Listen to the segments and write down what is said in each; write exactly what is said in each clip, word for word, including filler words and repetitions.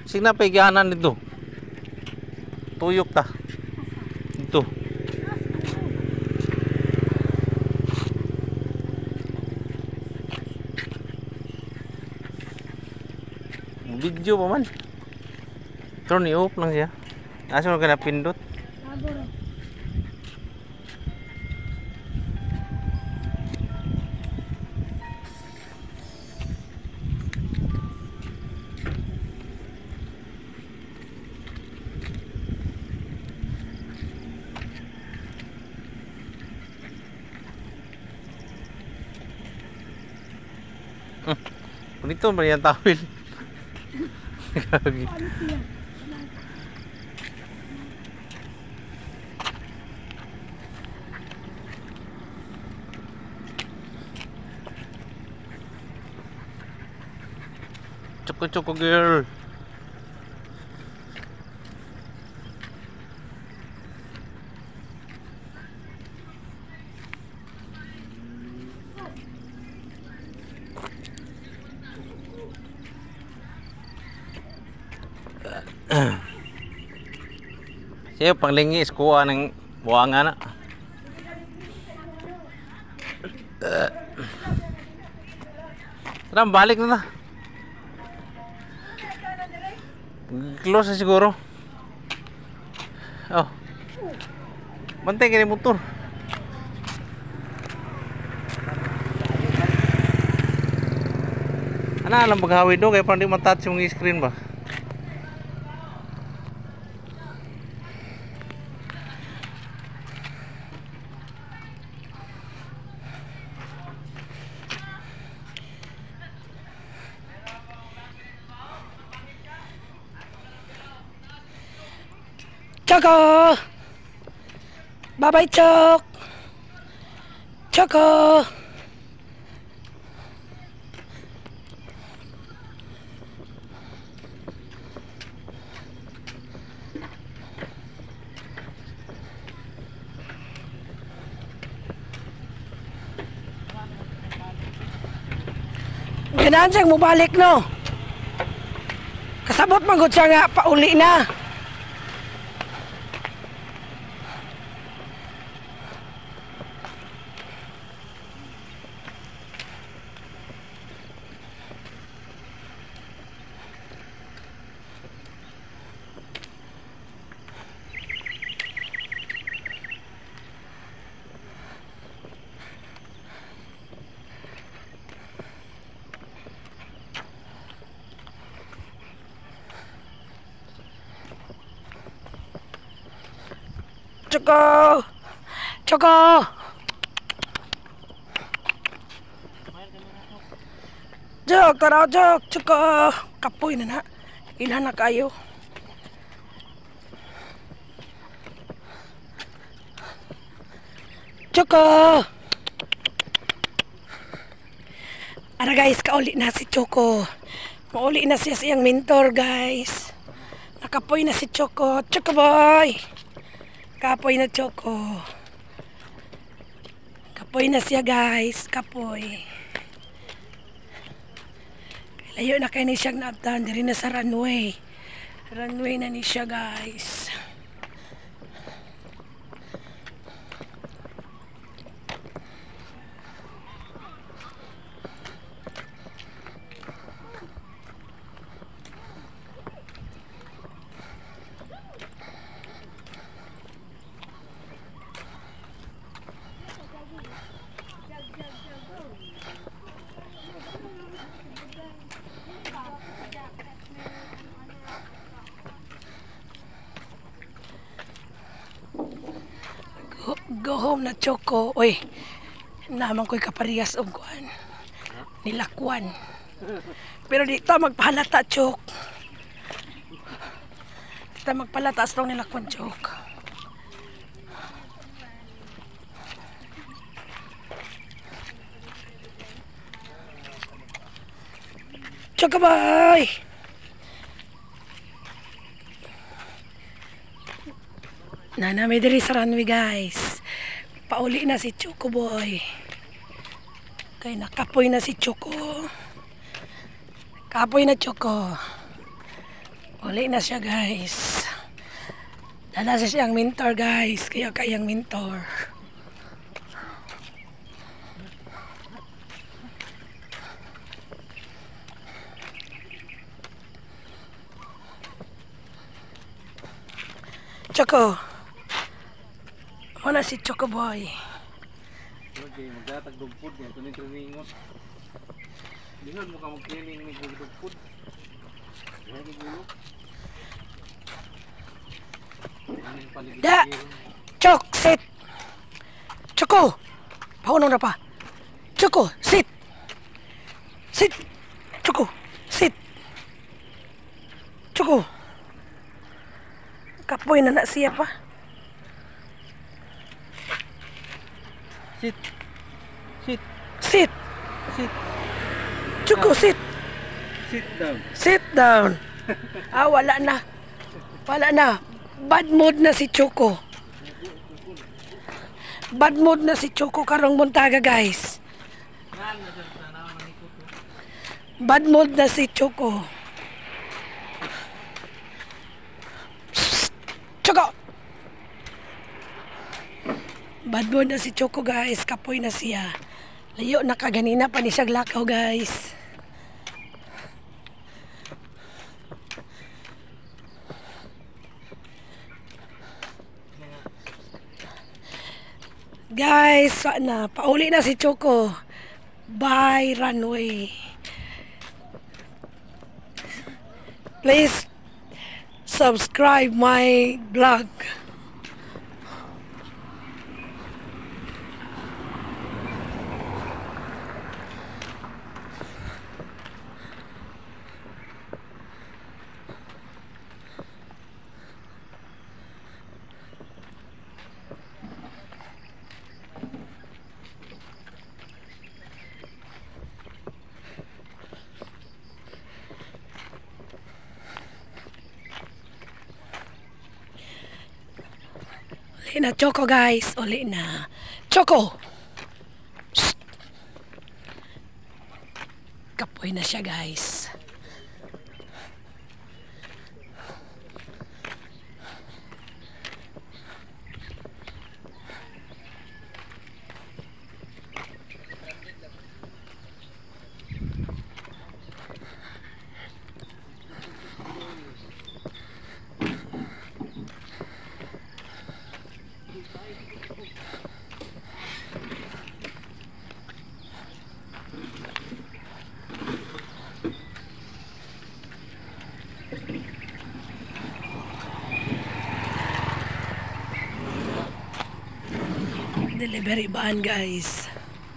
Sina paiganan dito. Tuyok ta. Dito. Video pa man. Turn ni off lang siya. Asa mo ka na pindot? Hmm. Punito ba yung tawil? Gagi. Choco-choco girl. Siya panglingis kuha ng buwangan na. Tara, balik na na. Close na siguro. Oh. Bantay ka ni motor. Ano alam maghawi do kaya parang di matouch yung screen ba? Choco! Bye-bye, Chok! Choco! Ganaan siyang mubalik, no? Kasabot magod siya nga, pauli na. Choco! Choco! Jok, tara, Jok! Choco! Kapoy na na. Ilan na kayo? Choco! Ara guys, kauli na si Choco. Mauli na siya siyang mentor guys. Nakapoy na si Choco. Choco boy! Kapoy na Choco. Kapoy na siya guys. Kapoy. Layo na kayo ni siyang naabtan. Diri na sa runway. Runway na ni siya guys. Go home na Choco. Oy, naman ko'y kaparehas og kuan. Nilakwan. Pero di ta magpahalata, Chok. Di ta magpalata as long nilakwan, Chok. Choco boy! Nana, may diri sa runway guys. Pauli na si Choco boy. Kaya nakapoy na si Choco. Kapoy na Choco. Uli na siya guys. Dala siya siyang mentor guys. Kaya kayang mentor. Choco. Wala si Choco Boy. Okay, magdatag dugpod niya. Ito ni Triningot. Dihon mo ka mag-cleaning ni dugpod. Dihon ni gulo. Da! Chok, sit! Choco! Paunong na pa. Choco, sit! Sit! Choco, sit! Choco! Kapoy na na siya pa. Sit. Sit. Sit! Sit. Choco, sit! Sit down. Sit down! Ah, wala na. Wala na. Bad mood na si Choco. Bad mood na si Choco karong Muntaga guys. Bad mood na si Choco. Psst, Choco. Bad mood na si Choco guys. Kapoy na siya. Layo na kaganina pa ni siya lakaw guys. Guys, sana pauli na si Choco. Bye runway. Please subscribe my blog. Uli na Choco guys, uli na. Choco! Psst. Kapoy na siya guys. Delivery van guys.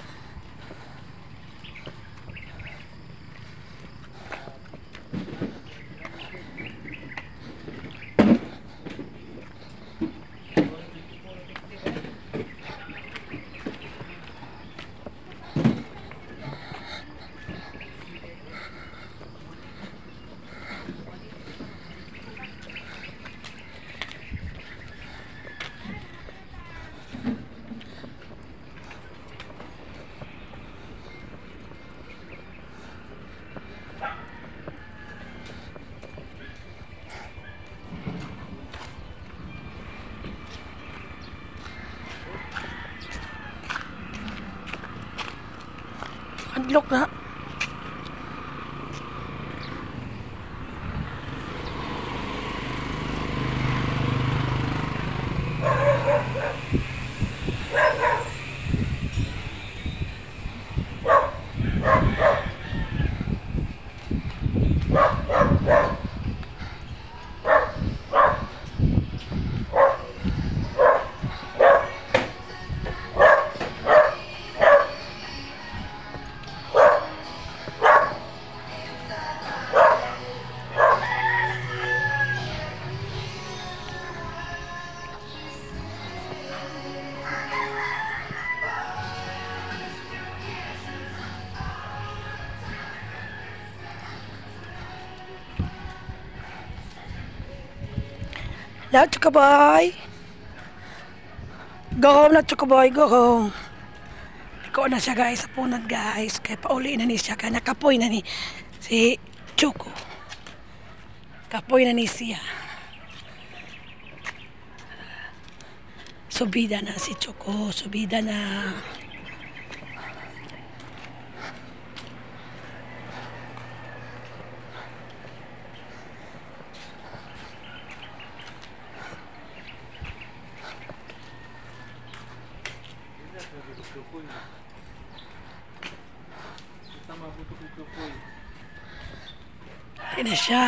Adlok na. Now, Choco Boy. Go home na, Choco Boy. Go home. Iko na siya, guys. Sa punod, guys. Kaya pauli na ni siya. Kaya nakapoy na ni si Choco. Kapoy na ni siya. Subida na si Choco. Subida na. Ini siya.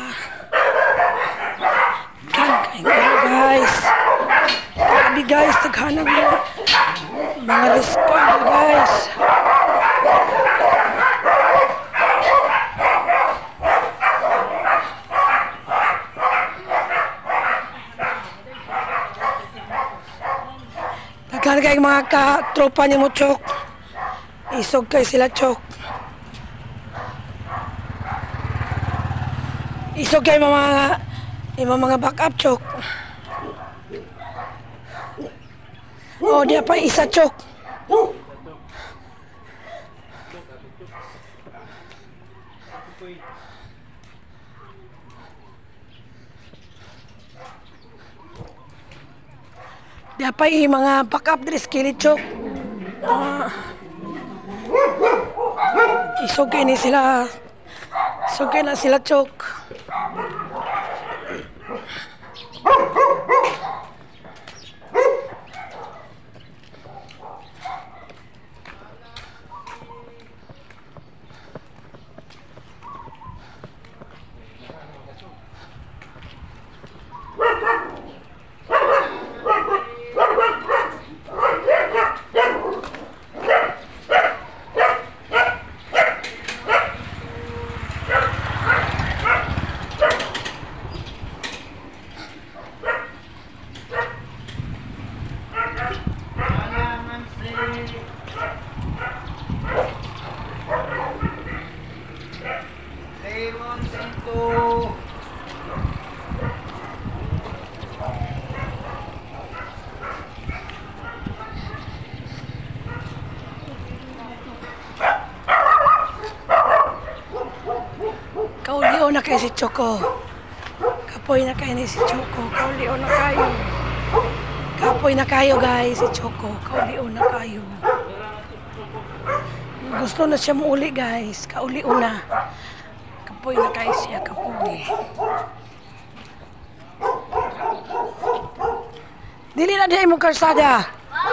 Kan kain guys. Grabe guys, taghanap mo. Mga respond guys. Taghanap kayo mga katropa ni mo, Chok. Isog kayo sila, Chok. Isog kayo mga mga mga backup, Chok. Oh, dia pa isa, Chok. Dia pa yung mga backup dress kilit, Chok. Uh, isog kayo ni sila. Isog kayo na sila, Chok. Kaulion na kayo si Choco. Kapoy na kayo ni si Choco. Kaulion na kayo. Kapoy na kayo guys si Choco. Kaulion na kayo. Gusto na siya muuli guys. Kaulion na. Kapoy na kayo siya. Kapoy. Dili na dihay mong karsada.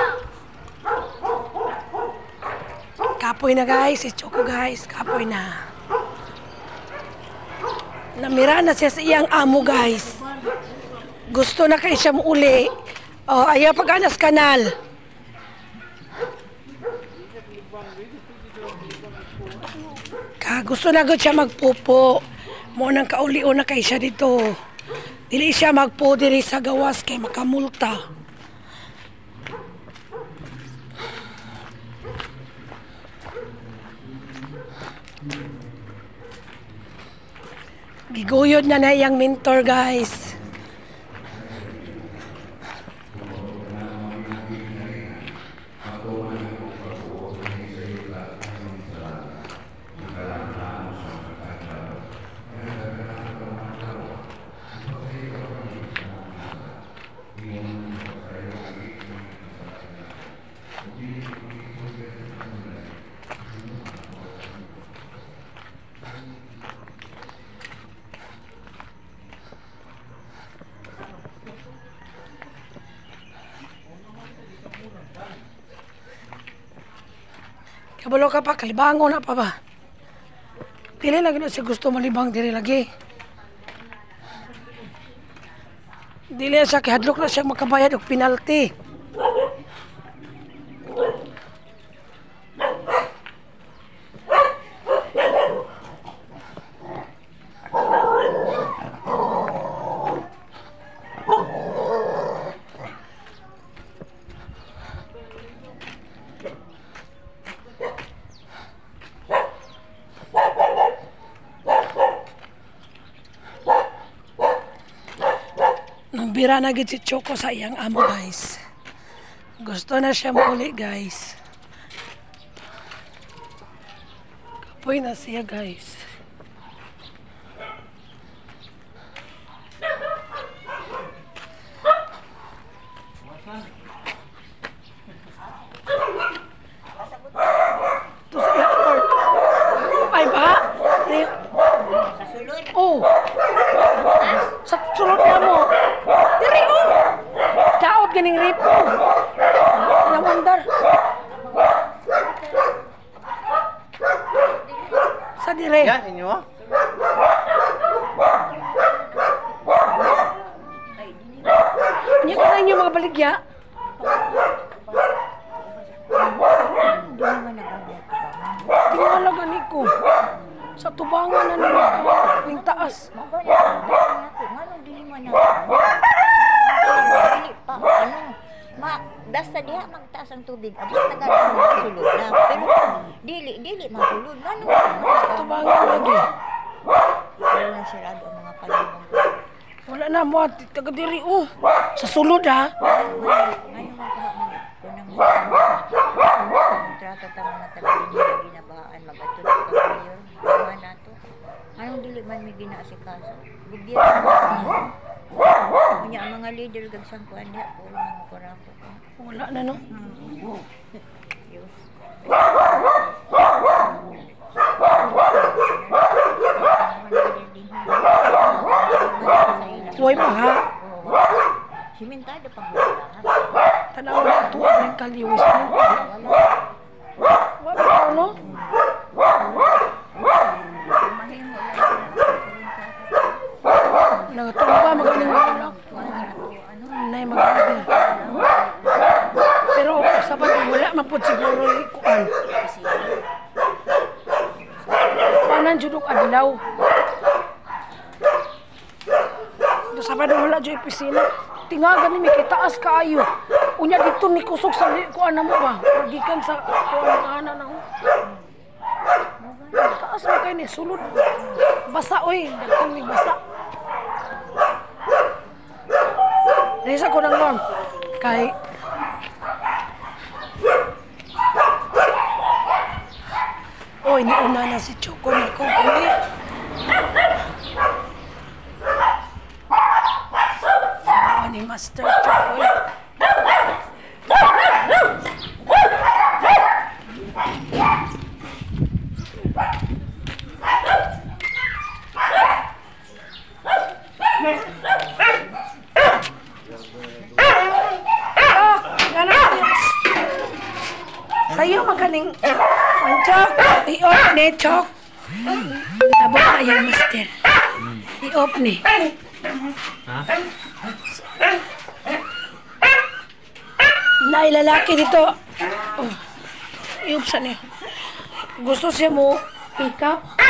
Kapoy na guys si Choco guys. Kapoy na. Namira na siya sa iyang amo guys. Gusto na kayo siya muuli. Oh, ayaw pag-anas kanal. Ka gusto na gud siya magpupo. Mo nang kauli-o na kay siya dito. Dili siya magpo diri sa gawas kay makamulta. Giguyod na na iyang mentor guys. Kabalo ka pa, kalibango na pa ba? Dili lagi na siya gusto malibang diri lagi. Dili siya kihadlok na siya makabayad og penalty. Nambira na gid si Choco sa iyang amo guys. Gusto na siya mauli guys. Kapoy na siya guys. ganing ripo. Namandar. Sa dire. Yan, inyo ah. Niya ka na mga baligya. Tingala gani ko. Sa tubangan na nila. Ning taas. Ngano dili man na. Dili pa ano. Ma basta diha magtaas ang tubig. Abot tagal na sulod na. Pero dili dili masulod. Ngano? Sa tubangan lagi. Pero na sirado ang mga palibang. Wala na mo at taga diri oh. Sa sulod ha. Ngayon magkuha mo kunang kontrata ta mga taga dinhi ginabahaan magatud ka mayor. Mga nato. Anong dili man may ginaasikaso? Gobyerno. Unya ang mga leader gag sangkuan diha puro mga korapto. Wala na no. Yus. Huwag pa ha. Simentado pang wala. Tanaw na ito. Ang kaliwis mo. Wala pa no. Nagatumba magaling wala. Nay magaling. Pero sabat wala mapud siguro ikuan. Panan judok adlaw. Do sabat wala joy pisina. Tingagan ni mikitaas kaayo. Unya dito ni kusog sa kuan mo ba? Gikan sa kuan ana na. Taas mo kay ni sulod. Basa oy, daghan mi basa. Risa ko nang lon. Kay Oy, ni una na si Choco na ko uli. Oh, ni Master Choco. Sa'yo magaling ang Chok. I-off ni Chok. Abot na yan, Master. I-off ni. Ha? Nailalaki dito. Oh. I-off sa niya. Gusto siya mo pick up.